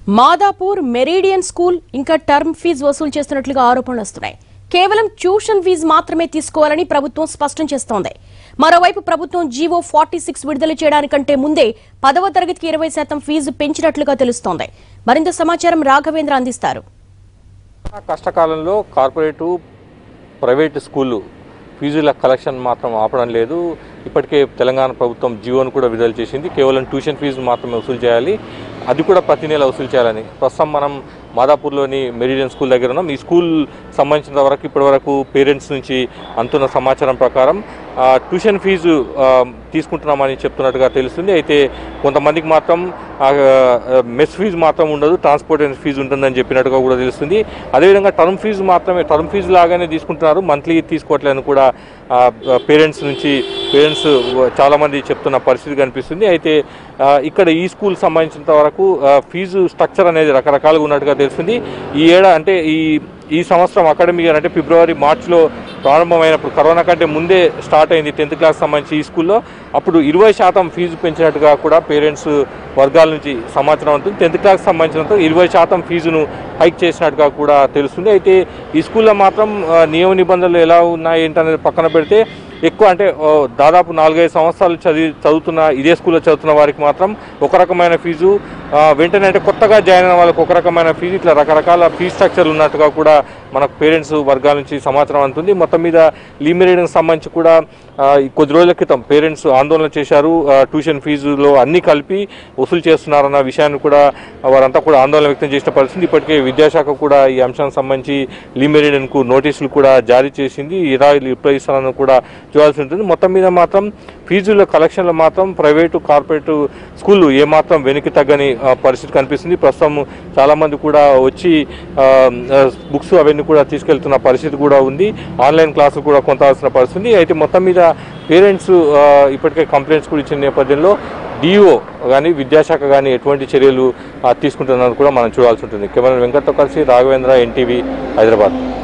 Madhapur Meridian school ఇంకా term fees వసూలు చేస్తున్నట్లుగా ఆరోపణలు వస్తున్నాయి. కేవలం ట్యూషన్ ఫీజు మాత్రమే తీసుకోవాలని ప్రభుత్వం స్పష్టం చేస్తోంది. మరోవైపు ప్రభుత్వం జీవో 46 విడుదల చేయడానికంటే ముందే 10వ తరగతికి 20% ఫీజు పెంచినట్లుగా తెలుస్తోంది. మరింత సమాచారం రాఘవేంద్ర అందిస్తారు. కష్టకాలంలో కార్పొరేట్ ప్రైవేట్ స్కూళ్ళు ఫీజుల కలెక్షన్ మాత్రం ఆపడం లేదు. ఇప్పటికే తెలంగాణ ప్రభుత్వం జీవోను కూడా విడుదల చేసింది. కేవలం ట్యూషన్ ఫీజు మాత్రమే వసూలు చేయాలి, అది కూడా ప్రతి నెల వసూలు చేయాలని. ప్రస్తుతం మనం మాదాపూర్లోని మెరిడియన్ స్కూల్ దగ్గర ఉన్నాం. ఈ స్కూల్ సంబంధించిన వరకు ఇప్పటివరకు పేరెంట్స్ నుంచి అందుతున్న సమాచారం ప్రకారం ట్యూషన్ ఫీజు తీసుకుంటున్నామని చెప్తున్నట్టుగా తెలుస్తుంది. అయితే కొంతమందికి మాత్రం మెస్ ఫీజు మాత్రం ఉండదు, ట్రాన్స్పోర్టేషన్ ఫీజు ఉంటుందని చెప్పినట్టుగా కూడా తెలుస్తుంది. అదేవిధంగా టర్మ్ ఫీజు లాగానే తీసుకుంటున్నారు, మంత్లీ తీసుకోవట్లేదని కూడా పేరెంట్స్ చాలామంది చెప్తున్న పరిస్థితి కనిపిస్తుంది. అయితే ఇక్కడ ఈ స్కూల్ సంబంధించినంత వరకు ఫీజు స్ట్రక్చర్ అనేది రకరకాలుగా ఉన్నట్టుగా తెలుస్తుంది. ఈ సంవత్సరం అకాడమిక్ అంటే ఫిబ్రవరి మార్చిలో ప్రారంభమైనప్పుడు కరోనా కంటే ముందే స్టార్ట్ అయింది 10th క్లాస్ సంబంధించి ఈ స్కూల్లో. అప్పుడు 20% ఫీజు పెంచినట్టుగా కూడా పేరెంట్స్ వర్గాల నుంచి సమాచారం ఉంటుంది. 10th క్లాస్ సంబంధించినంత 20% ఫీజును హైక్ చేసినట్టుగా కూడా తెలుస్తుంది. అయితే ఈ స్కూల్లో మాత్రం నియమ నిబంధనలు ఎలా ఉన్నాయి ఏంటనేది పక్కన పెడితే ఎక్కువ అంటే దాదాపు 4-5 సంవత్సరాలు చదువుతున్న ఇదే స్కూల్లో చదువుతున్న వారికి మాత్రం ఒక రకమైన ఫీజు, వెంటనే అంటే కొత్తగా జాయిన్ అయిన వాళ్ళకి ఒక రకమైన ఫీజు, ఇట్లా రకరకాల ఫీజు స్ట్రక్చర్లు ఉన్నట్టుగా కూడా మనకు పేరెంట్స్ వర్గాల నుంచి సమాచారం అందుతుంది. మొత్తం మీద లీమిరేడ్కి సంబంధించి కూడా కొద్ది రోజుల క్రితం పేరెంట్స్ ఆందోళన చేశారు. ట్యూషన్ ఫీజులో అన్నీ కలిపి వసూలు చేస్తున్నారన్న విషయాన్ని కూడా వారంతా కూడా ఆందోళన వ్యక్తం చేసిన పరిస్థితి. ఇప్పటికే విద్యాశాఖ కూడా ఈ అంశానికి సంబంధించి లీమిరేడ్కు నోటీసులు కూడా జారీ చేసింది. ఎప్పుడు ఇస్తారని కూడా చూడాల్సి ఉంటుంది. మొత్తం మీద మాత్రం ఫీజుల కలెక్షన్లు మాత్రం ప్రైవేటు కార్పొరేట్ స్కూళ్ళు ఏమాత్రం వెనక్కి తగ్గని పరిస్థితి కనిపిస్తుంది. ప్రస్తుతం చాలామంది కూడా వచ్చి బుక్స్ అవన్నీ కూడా తీసుకెళ్తున్న పరిస్థితి కూడా ఉంది. ఆన్లైన్ క్లాసులు కూడా కొనసాగాల్సిన పరిస్థితి. అయితే మొత్తం మీద పేరెంట్స్ ఇప్పటికే కంప్లైంట్స్ కూడా ఇచ్చిన నేపథ్యంలో డిఓ కానీ విద్యాశాఖ కానీ ఎటువంటి చర్యలు తీసుకుంటున్నారని కూడా మనం చూడాల్సి ఉంటుంది. కెమెరా వెంకట్తో కలిసి రాఘవేంద్ర, NTV, హైదరాబాద్.